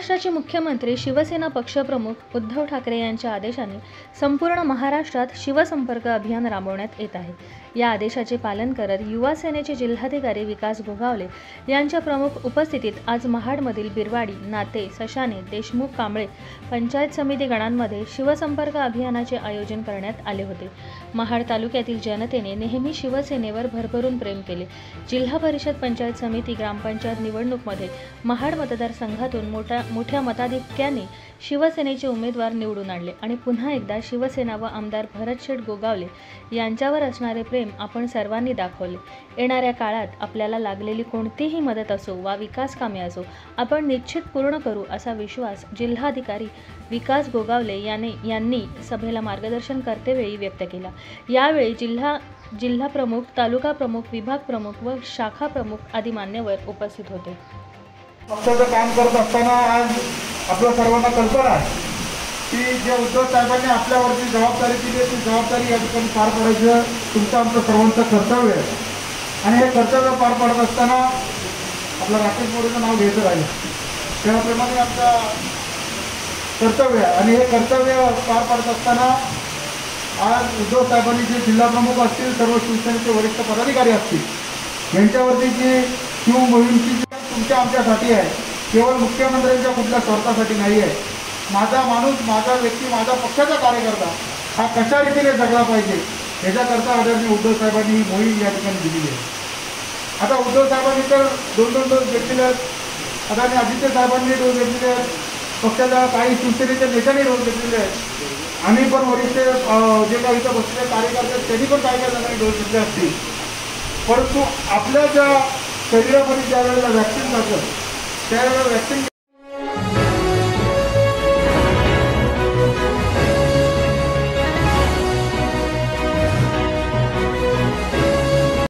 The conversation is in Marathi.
महाराष्ट्राचे मुख्यमंत्री शिवसेना पक्षप्रमुख उद्धव ठाकरे यांच्या आदेशाने संपूर्ण महाराष्ट्रात शिवसंपर्क अभियान राबवण्यात येत आहे। या आदेशाचे पालन करत युवा सेनेचे जिल्हाधिकारी विकास गोगावले यांच्या प्रमुख उपस्थितीत आज महाडमधील बिरवाडी, नाते, सशाने, देशमुख, कांबळे पंचायत समिती गणांमध्ये शिवसंपर्क अभियानाचे आयोजन करण्यात आले होते। महाड तालुक्यातील जनतेने नेहमी शिवसेनेवर भरभरून प्रेम केले। जिल्हा परिषद, पंचायत समिती, ग्रामपंचायत निवडणूकमध्ये महाड मतदारसंघातून मोठ्या मताधिक्याने शिवसेनेचे उमेदवार निवडून आणले आणि पुन्हा एकदा शिवसेना व आमदार भरतशेठ गोगावले यांच्यावर असणारे प्रेम आपण सर्वांनी दाखवले। येणाऱ्या काळात आपल्याला लागलेली कोणतीही मदत असो वा विकास कामे असो आपण निश्चित पूर्ण करू असा विश्वास जिल्हाधिकारी विकास गोगावले यांनी सभेला मार्गदर्शन करतेवेळी व्यक्त केला। यावेळी जिल्हा प्रमुख, तालुका प्रमुख, विभाग प्रमुख व शाखा प्रमुख आदी मान्यवर उपस्थित होते। पक्षाचं काम करत असताना आज आपल्या सर्वांना कल्पना आहे की जे उद्धव साहेबांनी आपल्यावरती जबाबदारी दिली आहे ती जबाबदारी या ठिकाणी पार पाडायचं तुमचं आमचं सर्वांचं कर्तव्य आहे। आणि हे कर्तव्य पार पाडत असताना आपलं राकेश मोरेचं नाव घ्यायचं राहिलं त्याप्रमाणे आमचं कर्तव्य आहे। आणि हे कर्तव्य पार पाडत असताना आज उद्धव साहेबांनी जे जिल्हाप्रमुख असतील, सर्व शिवसेनेचे वरिष्ठ पदाधिकारी असतील यांच्यावरती जी शिव मोहीमची तुमच्या आमच्यासाठी आहे, केवळ मुख्यमंत्र्यांच्या कुठल्या स्वार्थासाठी नाही आहे। माझा माणूस, माझा व्यक्ती, माझा पक्षाचा कार्यकर्ता हा कशा रीतीने जगला पाहिजे याच्याकरता आदरणीय उद्धव साहेबांनी ही मोहीम या ठिकाणी दिलेली आहे। आता उद्धव साहेबांनी तर दोन डोस घेतलेले आहेत, आदरणीय आदित्य साहेबांनी डोस घेतलेले आहेत, पक्षाच्या काही शिवसेनेच्या नेत्यांनी डोस घेतलेले आहेत, आम्ही पण वरिष्ठ जे काही इथं बसलेले कार्यकर्ते त्यांनी पण काही जणांनी डोस घेतले असतील। परंतु आपल्या ज्या शरीरामध्ये ज्या वेळेला वॅक्सिन जातं त्यावेळेला वॅक्सिन